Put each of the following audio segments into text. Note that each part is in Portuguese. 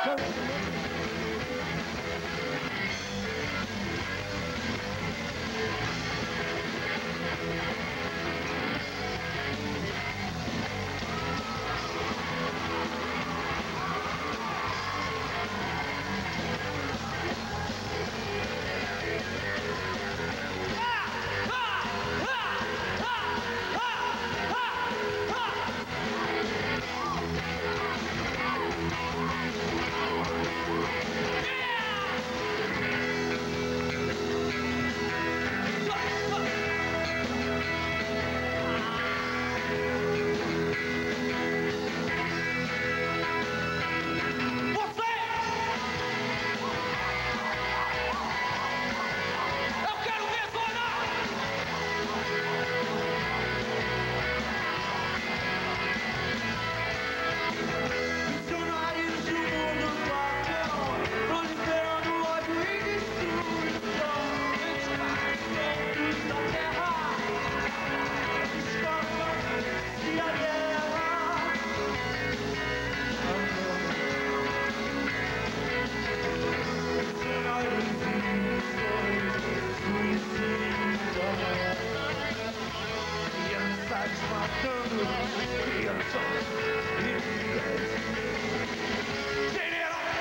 matando crianças inimigas. General,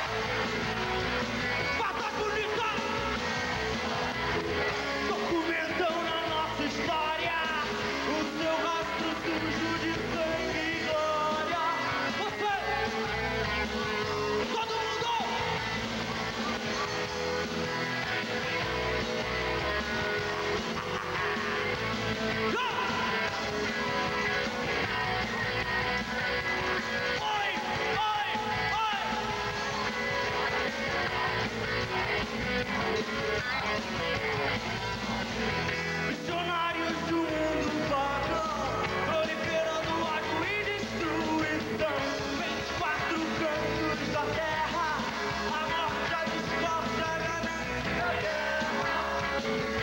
pata bonita, documentam na nossa história o seu rastro sujo de sangue e glória. Você, todo mundo, missionários do mundo pagão, proliferando ódio e destruição. 24 cantos da terra, a morte, a desforte, a ganância, a guerra.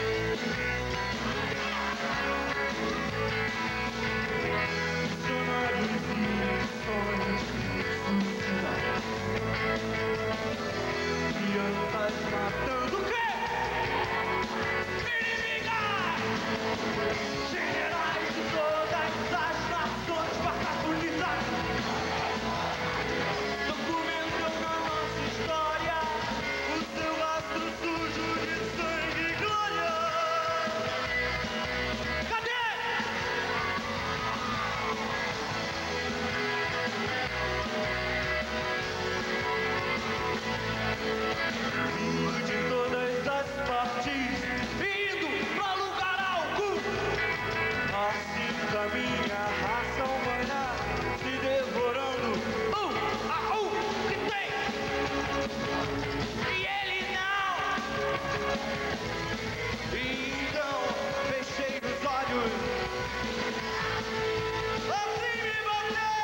Missionários e missões suicidas, crianças matando o quê? Generais de todas as nações, patas bonitas, documentam na nossa história o seu rastro sujo de sangue e glória. Cadê? Vindo de todas as partes, indo pra lugar algum. Assim caminha a raça humana, se devorando um a um que tem. E ele não. Então fechei os olhos, assim me bateu.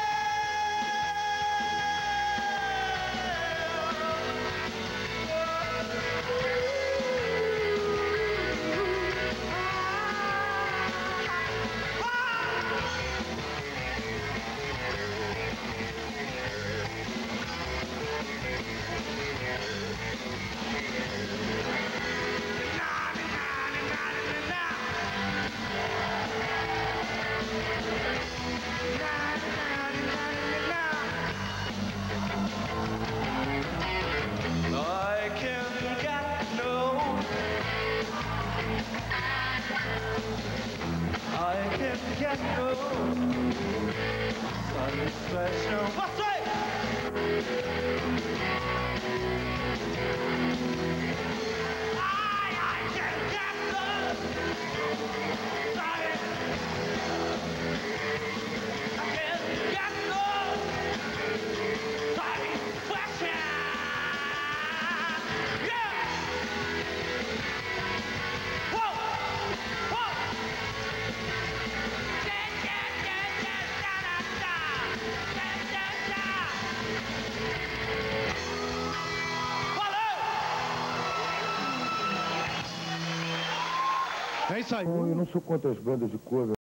I can't get no satisfaction. Você! I can't get no satisfaction. I can't get no satisfaction. Yeah! Whoa! Whoa! É isso aí. Eu não sou contra as bandas de cover.